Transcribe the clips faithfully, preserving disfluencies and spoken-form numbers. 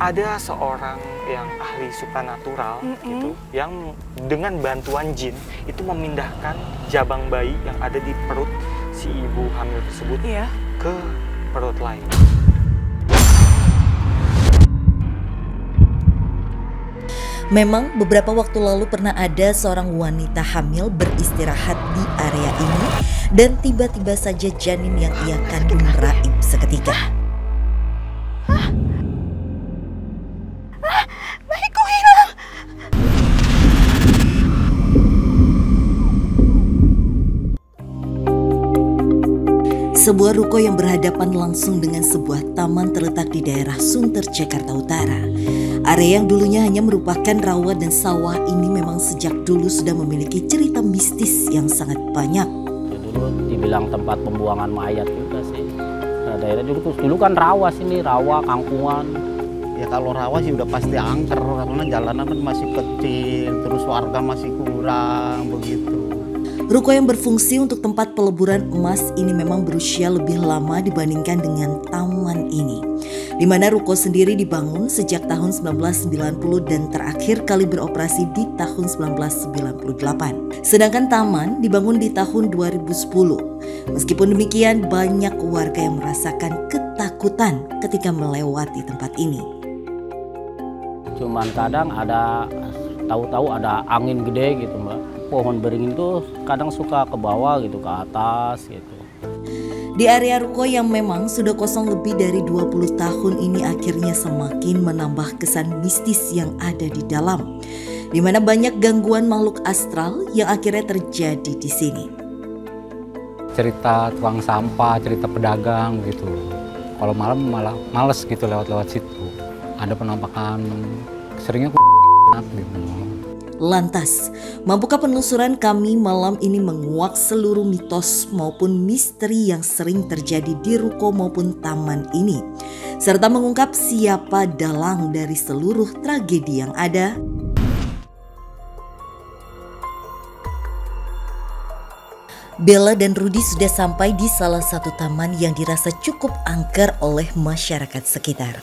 ada seorang yang ahli supranatural mm -hmm. gitu, yang dengan bantuan jin itu memindahkan jabang bayi yang ada di perut si ibu hamil tersebut yeah. ke perut lain. Memang beberapa waktu lalu pernah ada seorang wanita hamil beristirahat di area ini dan tiba-tiba saja janin yang ia kandung raib seketika. Hah? Ah, bayiku hilang. Sebuah ruko yang berhadapan langsung dengan sebuah taman terletak di daerah Sunter, Jakarta Utara. Area yang dulunya hanya merupakan rawa dan sawah ini memang sejak dulu sudah memiliki cerita mistis yang sangat banyak. Ya, dulu dibilang tempat pembuangan mayat juga sih. Nah, daerah dulu, dulu kan rawa sini, rawa, kangkungan. Ya kalau rawa sih udah pasti angker karena jalanan kan masih kecil, terus warga masih kurang begitu. Ruko yang berfungsi untuk tempat peleburan emas ini memang berusia lebih lama dibandingkan dengan taman ini, di mana ruko sendiri dibangun sejak tahun seribu sembilan ratus sembilan puluh dan terakhir kali beroperasi di tahun seribu sembilan ratus sembilan puluh delapan. Sedangkan taman dibangun di tahun dua ribu sepuluh. Meskipun demikian, banyak warga yang merasakan ketakutan ketika melewati tempat ini. Cuman kadang ada, tahu-tahu ada angin gede gitu Mbak. Pohon beringin tuh kadang suka ke bawah gitu, ke atas gitu. Di area ruko yang memang sudah kosong lebih dari dua puluh tahun ini akhirnya semakin menambah kesan mistis yang ada di dalam, di mana banyak gangguan makhluk astral yang akhirnya terjadi di sini. Cerita tukang sampah, cerita pedagang gitu. Kalau malam malah males gitu lewat-lewat situ. Ada penampakan seringnya gitu. Lantas, mampukah penelusuran kami malam ini menguak seluruh mitos maupun misteri yang sering terjadi di ruko maupun taman ini, serta mengungkap siapa dalang dari seluruh tragedi yang ada? Bella dan Rudy sudah sampai di salah satu taman yang dirasa cukup angker oleh masyarakat sekitar.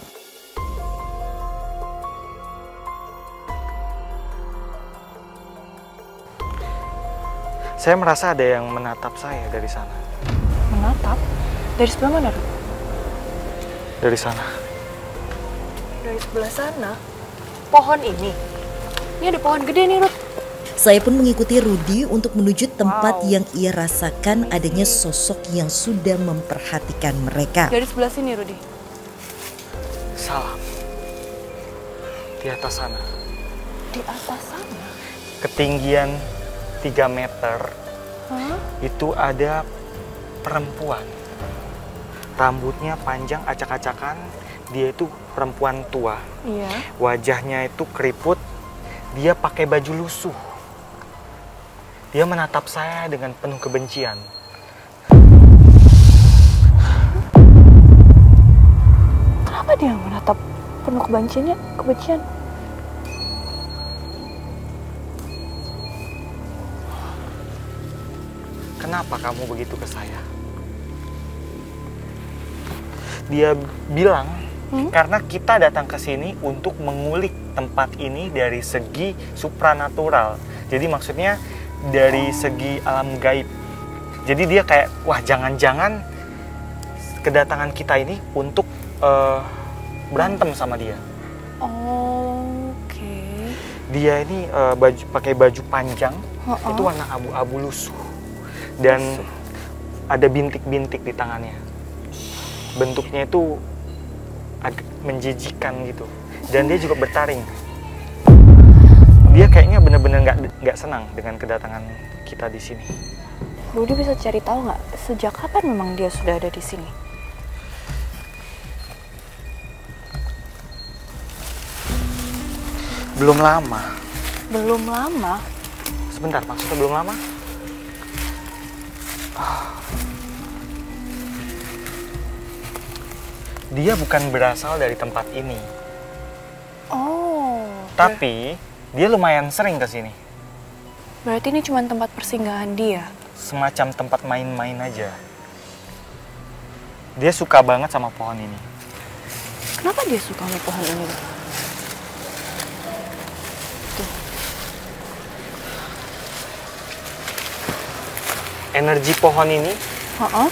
Saya merasa ada yang menatap saya dari sana. Menatap? Dari sebelah mana, Rud? Dari sana. Dari sebelah sana? Pohon ini? Ini ada pohon gede nih, Rud. Saya pun mengikuti Rudy untuk menuju tempat Wow. yang ia rasakan adanya sosok yang sudah memperhatikan mereka. Dari sebelah sini, Rudy. Salah. Di atas sana. Di atas sana? Ketinggian tiga meter, Hah? itu ada perempuan. Rambutnya panjang acak-acakan, dia itu perempuan tua. Iya. Wajahnya itu keriput, dia pakai baju lusuh. Dia menatap saya dengan penuh kebencian. Kenapa dia menatap penuh kebenciannya? Kebencian? Kenapa kamu begitu ke saya? Dia bilang, hmm? karena kita datang ke sini untuk mengulik tempat ini dari segi supranatural. Jadi maksudnya dari segi alam gaib. Jadi dia kayak, wah jangan-jangan kedatangan kita ini untuk uh, berantem sama dia. Oh, oke. Okay. Dia ini uh, baju, pakai baju panjang, uh -uh. itu warna abu-abu lusuh. Dan ada bintik-bintik di tangannya. Bentuknya itu agak menjijikan gitu. Dan dia juga bertaring. Dia kayaknya benar-benar nggak nggak senang dengan kedatangan kita di sini. Rudy bisa cari tahu nggak sejak kapan memang dia sudah ada di sini? Belum lama. Belum lama? Sebentar, maksudnya belum lama? Dia bukan berasal dari tempat ini. Oh. Tapi dia lumayan sering ke sini. Berarti ini cuma tempat persinggahan dia? Semacam tempat main-main aja. Dia suka banget sama pohon ini. Kenapa dia suka sama pohon ini? Tuh. Energi pohon ini, Uh-uh.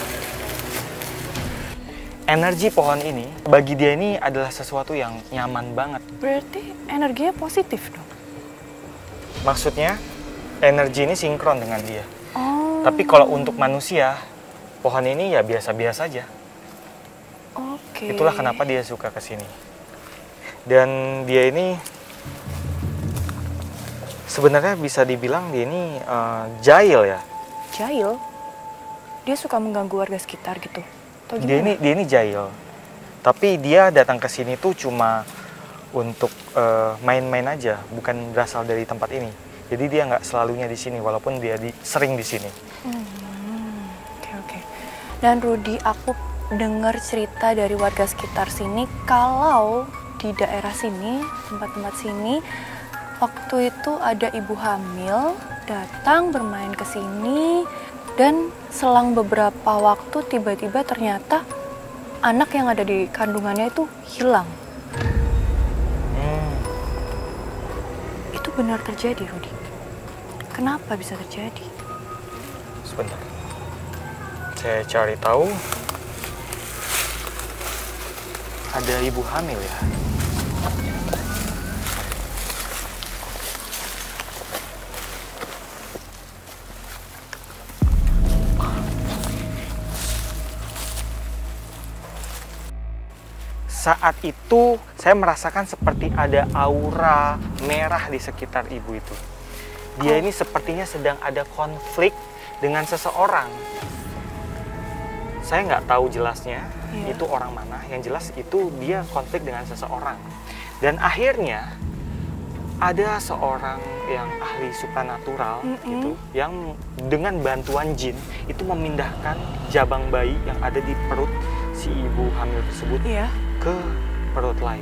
energi pohon ini bagi dia ini adalah sesuatu yang nyaman banget. Berarti energinya positif dong? Maksudnya energi ini sinkron dengan dia. Oh. Tapi kalau untuk manusia, pohon ini ya biasa-biasa aja. Oke. Itulah kenapa dia suka ke sini. Dan dia ini sebenarnya bisa dibilang dia ini uh, jahil ya. Jahil? Dia suka mengganggu warga sekitar gitu? Atau Dia ini gimana? dia ini jahil. Tapi dia datang ke sini tuh cuma untuk uh, main-main aja, bukan berasal dari tempat ini. Jadi dia nggak selalunya di sini, walaupun dia di, sering di sini. Hmm, oke oke. Dan Rudy, aku dengar cerita dari warga sekitar sini kalau di daerah sini, tempat-tempat sini, waktu itu ada ibu hamil datang bermain ke sini dan selang beberapa waktu tiba-tiba ternyata anak yang ada di kandungannya itu hilang. Hmm. Itu benar terjadi, Rudy? Kenapa bisa terjadi? Sebentar. Saya cari tahu. Ada ibu hamil ya. Saat itu saya merasakan seperti ada aura merah di sekitar ibu itu. Dia ini sepertinya sedang ada konflik dengan seseorang. Saya nggak tahu jelasnya Iya. itu orang mana. Yang jelas itu dia konflik dengan seseorang. Dan akhirnya ada seorang yang ahli supranatural Mm-mm. gitu, yang dengan bantuan jin itu memindahkan jabang bayi yang ada di perut si ibu hamil tersebut Iya. ke perut lain.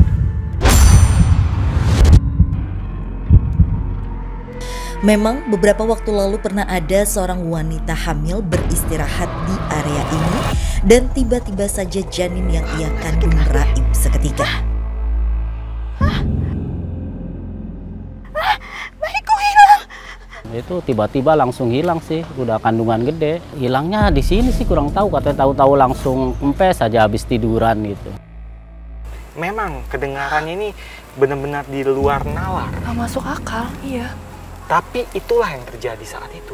Memang beberapa waktu lalu pernah ada seorang wanita hamil beristirahat di area ini dan tiba-tiba saja janin yang ia kandung raib seketika. Itu tiba-tiba langsung hilang sih, udah kandungan gede. Hilangnya di sini sih kurang tahu, katanya tahu-tahu langsung kempes aja habis tiduran gitu. Memang kedengarannya ini benar-benar di luar nalar. Gak masuk akal, iya. Tapi itulah yang terjadi saat itu.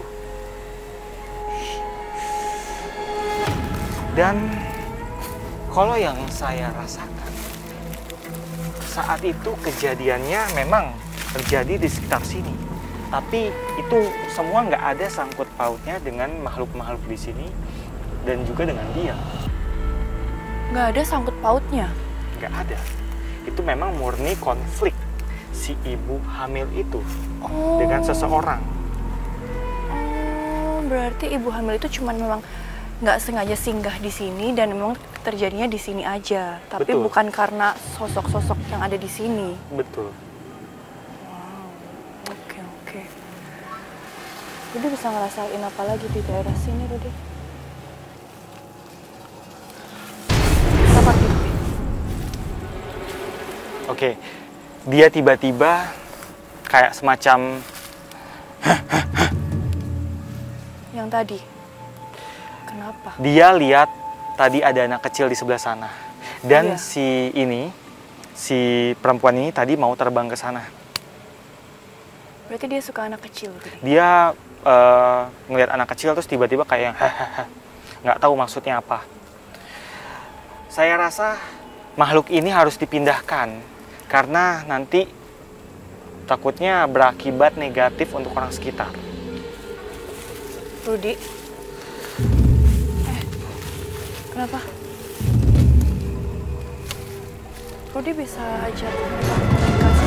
Dan kalau yang saya rasakan, saat itu kejadiannya memang terjadi di sekitar sini. Tapi itu semua nggak ada sangkut pautnya dengan makhluk-makhluk di sini dan juga dengan dia. Nggak ada sangkut pautnya. Nggak ada. Itu memang murni konflik si ibu hamil itu Oh. dengan seseorang. Oh, berarti ibu hamil itu cuma memang nggak sengaja singgah di sini dan memang terjadinya di sini aja. Tapi Betul. bukan karena sosok-sosok yang ada di sini. Betul. Oke, oke. Rudy bisa ngerasain apa lagi di daerah sini, Rudy? Apa gitu? Oke, dia tiba-tiba kayak semacam Yang tadi? Kenapa? dia lihat tadi ada anak kecil di sebelah sana. Dan Iya. si ini, si perempuan ini tadi mau terbang ke sana. Berarti dia suka anak kecil, Rudy? Dia eh, ngelihat anak kecil terus tiba-tiba kayak yang hahaha, nggak tahu maksudnya apa. Saya rasa makhluk ini harus dipindahkan karena nanti takutnya berakibat negatif untuk orang sekitar. Rudy? Eh, kenapa? Rudy bisa ajak mereka komunikasi?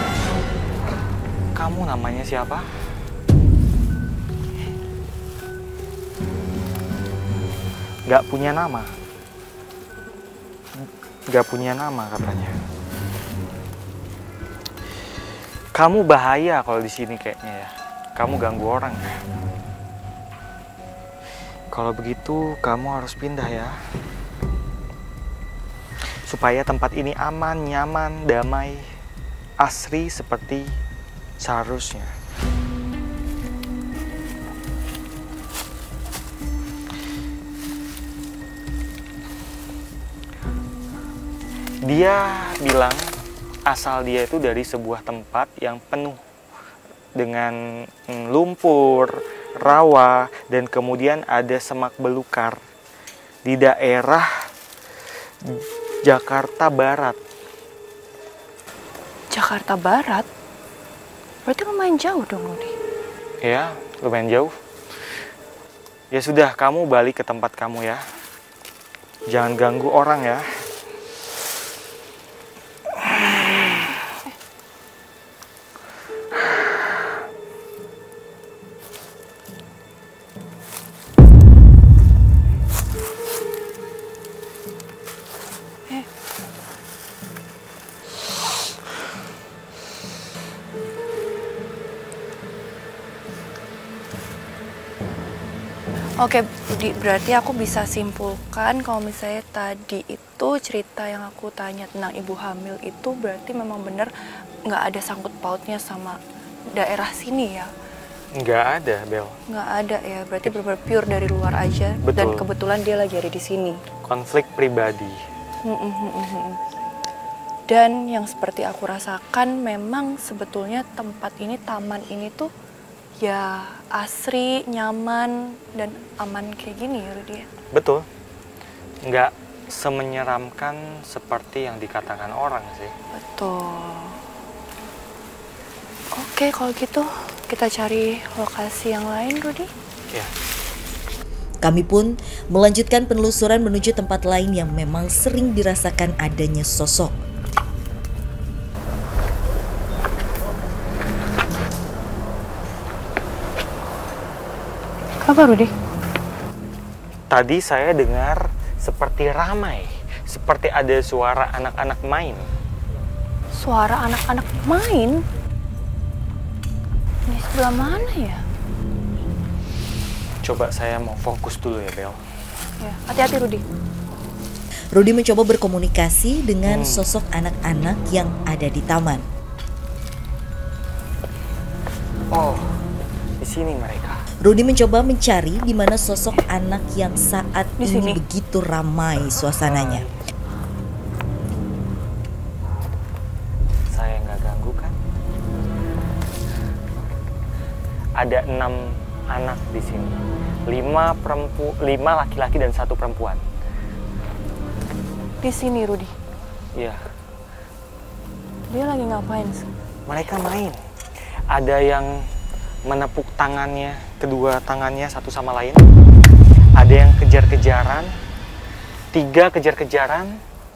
Kamu namanya siapa? Gak punya nama. Gak punya nama katanya. Kamu bahaya kalau di sini kayaknya ya. Kamu ganggu orang ya. Kalau begitu kamu harus pindah ya. supaya tempat ini aman, nyaman, damai, asri seperti seharusnya. Dia bilang asal dia itu dari sebuah tempat yang penuh dengan lumpur, rawa, dan kemudian ada semak belukar di daerah Jakarta Barat. Jakarta Barat? Berarti lumayan jauh dong, Rudi. Ya, lumayan jauh. Ya sudah, kamu balik ke tempat kamu ya. Jangan ganggu orang ya. Oke, Budi, berarti aku bisa simpulkan kalau misalnya tadi itu cerita yang aku tanya tentang ibu hamil itu berarti memang benar nggak ada sangkut pautnya sama daerah sini ya? Nggak ada, Bel. Nggak ada ya, berarti benar-benar pure dari luar aja. Betul. Dan kebetulan dia lagi ada di sini. Konflik pribadi. Dan yang seperti aku rasakan memang sebetulnya tempat ini, taman ini tuh ya asri, nyaman, dan aman kayak gini ya Rudi. Betul. Nggak semenyeramkan seperti yang dikatakan orang sih. Betul. Oke, kalau gitu kita cari lokasi yang lain, Rudi. Ya. Kami pun melanjutkan penelusuran menuju tempat lain yang memang sering dirasakan adanya sosok. Apa, Rudi? Tadi saya dengar seperti ramai, seperti ada suara anak-anak main. Suara anak-anak main? Di sebelah mana ya? Coba saya mau fokus dulu ya, Bel. Ya, hati-hati, Rudi. Rudi mencoba berkomunikasi dengan Hmm. sosok anak-anak yang ada di taman. Oh, di sini mereka. Rudi mencoba mencari di mana sosok anak yang saat Di ini sini. begitu ramai suasananya. Saya nggak ganggu kan? Ada enam anak di sini, lima perempu, lima laki-laki dan satu perempuan. Di sini, Rudi. Iya, Dia lagi ngapain? mereka main. Ada yang menepuk tangannya, kedua tangannya satu sama lain. Ada yang kejar-kejaran, tiga kejar-kejaran,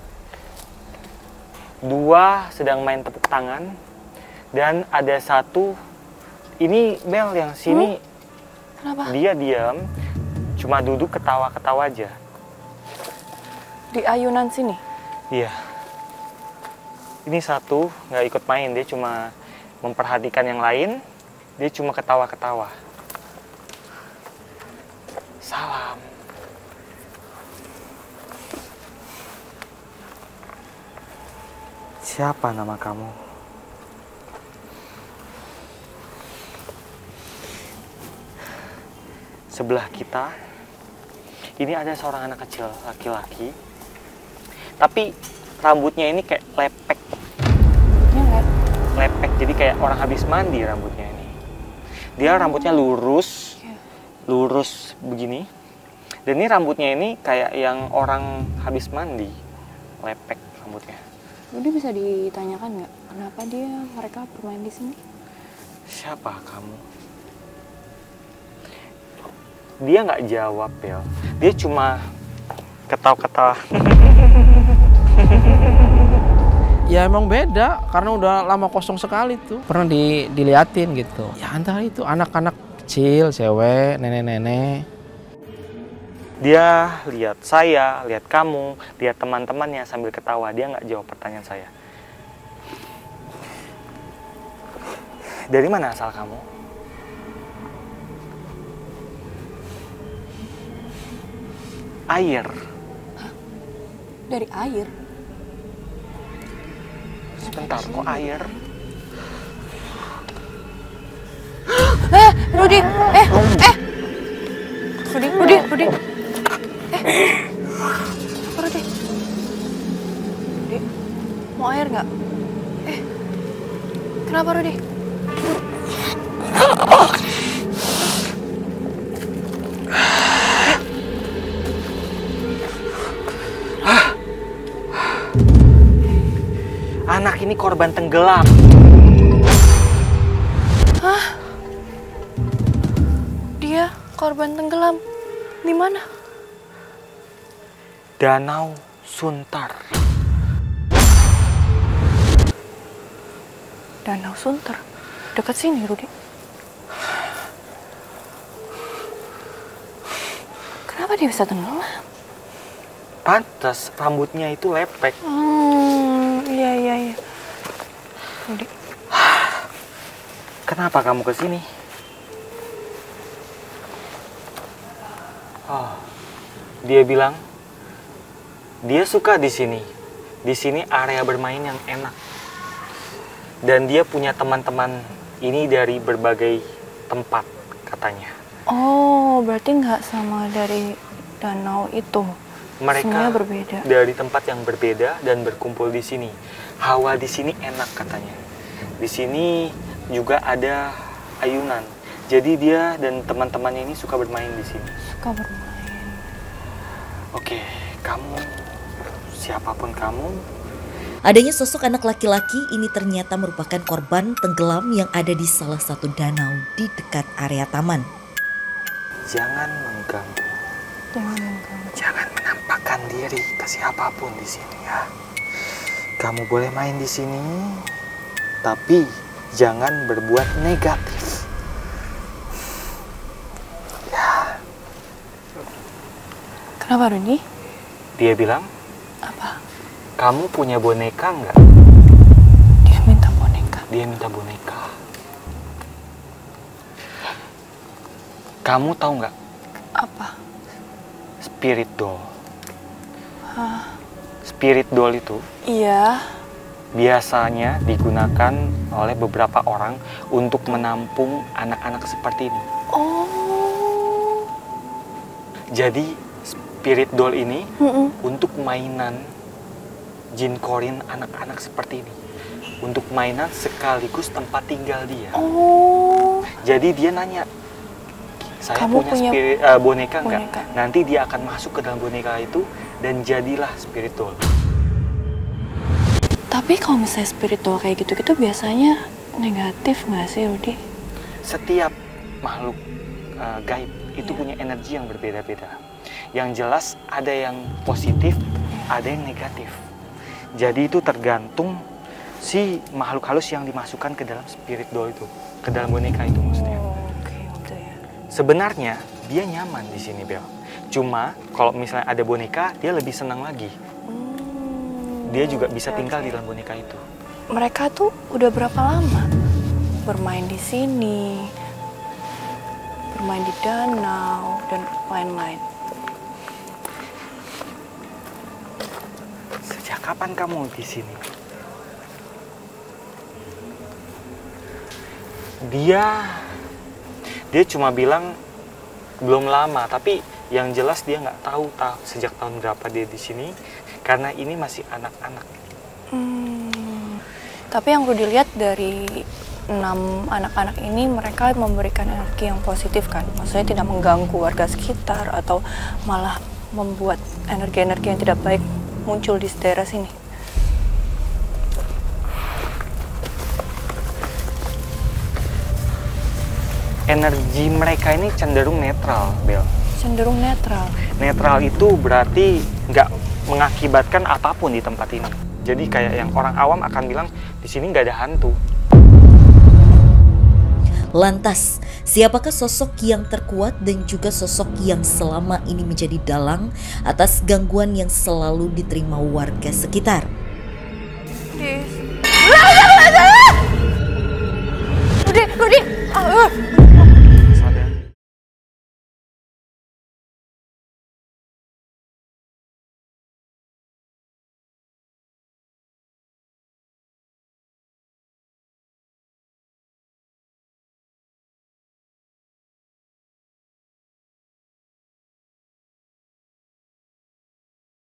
dua sedang main tepuk tangan, dan ada satu, ini Bel yang sini, Kenapa? dia diam, cuma duduk ketawa-ketawa aja. Di ayunan sini? Iya. Ini satu nggak ikut main, dia cuma memperhatikan yang lain, dia cuma ketawa-ketawa. Salam. Siapa nama kamu? Sebelah kita, ini ada seorang anak kecil, laki-laki. Tapi rambutnya ini kayak lepek. Ya nggak? Lepek, jadi kayak orang habis mandi rambutnya ini. Dia rambutnya lurus, lurus begini. Dan ini rambutnya ini kayak yang orang habis mandi, lepek rambutnya. Rudi bisa ditanyakan nggak kenapa dia mereka bermain di sini? Siapa kamu? Dia nggak jawab, Bel. Dia cuma ketawa-ketawa. Ya emang beda karena udah lama kosong sekali tuh. Pernah di, diliatin gitu. Ya antara itu anak-anak kecil, cewek, nenek-nenek. Dia lihat saya, lihat kamu, lihat teman-temannya sambil ketawa. Dia nggak jawab pertanyaan saya. Dari mana asal kamu? Air. Dari air? Sebentar, kok air? Eh, Rudi, eh, eh, Rudi, Rudi, Rudi, eh, apa Rudi? Rudi, mau air nggak? Eh, kenapa Rudi? Anak ini korban tenggelam. Hah? Dia korban tenggelam. Di mana? Danau Suntar. Danau Suntar. Dekat sini, Rudi. Kenapa dia bisa tenggelam? Pantas rambutnya itu lepek. Hmm, iya iya iya. Rudi. Kenapa kamu ke sini? Oh, dia bilang dia suka di sini. Di sini area bermain yang enak. Dan dia punya teman-teman ini dari berbagai tempat katanya. Oh, berarti nggak sama dari danau itu. Mereka semuanya berbeda. Dari tempat yang berbeda dan berkumpul di sini. Hawa di sini enak katanya. Di sini juga ada ayunan. Jadi dia dan teman-temannya ini suka bermain di sini. Suka bermain. Oke, kamu siapapun kamu. Adanya sosok anak laki-laki ini ternyata merupakan korban tenggelam yang ada di salah satu danau di dekat area taman. Jangan mengganggu. Jangan mengganggu. Jangan menampakkan diri ke siapapun di sini ya. Kamu boleh main di sini, tapi jangan berbuat negatif. Ya. Kenapa, Rudi? Dia bilang, apa? Kamu punya boneka nggak? Dia minta boneka. Dia minta boneka. Kamu tahu nggak? Apa? Spirit doll. Hah? Spirit doll itu Iya. biasanya digunakan oleh beberapa orang untuk menampung anak-anak seperti ini. Oh. Jadi spirit doll ini Mm-mm. untuk mainan jin korin anak-anak seperti ini. Untuk mainan sekaligus tempat tinggal dia. Oh. Jadi dia nanya, saya Kamu punya, punya spirit, uh, boneka nggak? boneka? Nanti dia akan masuk ke dalam boneka itu dan jadilah spirit doll. Tapi kalau misalnya spiritual kayak gitu-gitu biasanya negatif nggak sih, Rudi? Setiap makhluk uh, gaib itu Iya. punya energi yang berbeda-beda. Yang jelas ada yang positif, ada yang negatif. Jadi itu tergantung si makhluk halus yang dimasukkan ke dalam spirit doll itu, ke dalam boneka itu maksudnya. Oh, oke, gitu ya. Sebenarnya dia nyaman di sini, Bel. Cuma kalau misalnya ada boneka, dia lebih senang lagi. Hmm, Dia juga bisa oke, tinggal oke. di dalam boneka itu. Mereka tuh udah berapa lama bermain di sini, bermain di danau dan lain-lain? Sejak kapan kamu di sini? Dia dia cuma bilang belum lama, tapi yang jelas dia nggak tahu tahu sejak tahun berapa dia di sini karena ini masih anak-anak. Hmm, tapi yang Rudi lihat dari enam anak-anak ini, mereka memberikan energi yang positif kan? Maksudnya tidak mengganggu warga sekitar atau malah membuat energi-energi yang tidak baik muncul di daerah sini. Energi mereka ini cenderung netral, Bel. Cenderung netral. Netral itu berarti nggak mengakibatkan apapun di tempat ini. Jadi kayak yang orang awam akan bilang di sini nggak ada hantu. Lantas, siapakah sosok yang terkuat dan juga sosok yang selama ini menjadi dalang atas gangguan yang selalu diterima warga sekitar? Di